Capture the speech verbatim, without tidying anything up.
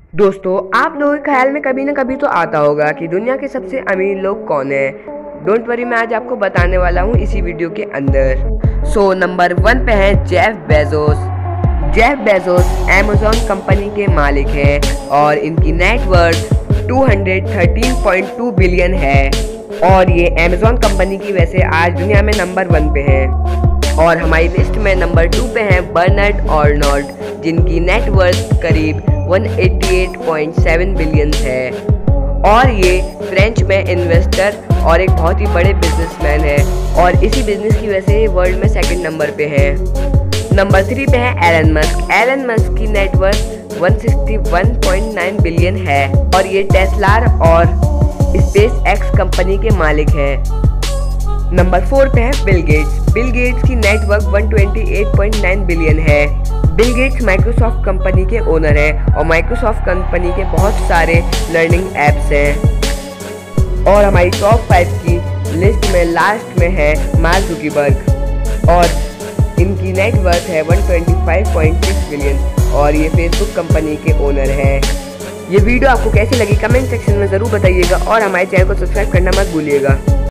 दोस्तों, आप लोगों के ख्याल में कभी ना कभी तो आता होगा कि दुनिया के सबसे अमीर लोग कौन है। डोंट वरी, मैं आज आपको बताने वाला हूँ इसी वीडियो के अंदर। सो नंबर वन पे है Jeff Bezos. Jeff Bezos Amazon company के मालिक हैं और इनकी नेटवर्थ दो सौ तेरह पॉइंट दो बिलियन है और ये अमेज़न कंपनी की वजह से आज दुनिया में नंबर वन पे है। और हमारी लिस्ट में नंबर टू पे हैं बर्नार्ड अर्नोल्ड, जिनकी नेटवर्थ करीब एक सौ अट्ठासी पॉइंट सात बिलियन है और ये फ्रेंच में इन्वेस्टर और एक बहुत ही बड़े बिजनेसमैन है और इसी बिजनेस की वजह से वर्ल्ड में सेकंड नंबर पे है। नंबर थ्री पे है एलन मस्क। एलन मस्क की नेटवर्थ एक सौ इकसठ पॉइंट नौ बिलियन है और ये टेस्ला और स्पेस एक्स कंपनी के मालिक हैं। नंबर फोर पे है बिल गेट्स। बिल गेट्स की नेटवर्थ एक सौ अट्ठाईस पॉइंट नौ बिलियन है। बिल गेट्स माइक्रोसॉफ्ट कंपनी के ओनर हैं और माइक्रोसॉफ्ट कंपनी के बहुत सारे लर्निंग एप्स हैं। और हमारी टॉप फाइव की लिस्ट में लास्ट में है मार्क जुकरबर्ग और इनकी नेटवर्थ है एक सौ पच्चीस पॉइंट छह बिलियन और ये फेसबुक कंपनी के ओनर हैं। ये वीडियो आपको कैसी लगी कमेंट सेक्शन में ज़रूर बताइएगा और हमारे चैनल को सब्सक्राइब करना मत भूलिएगा।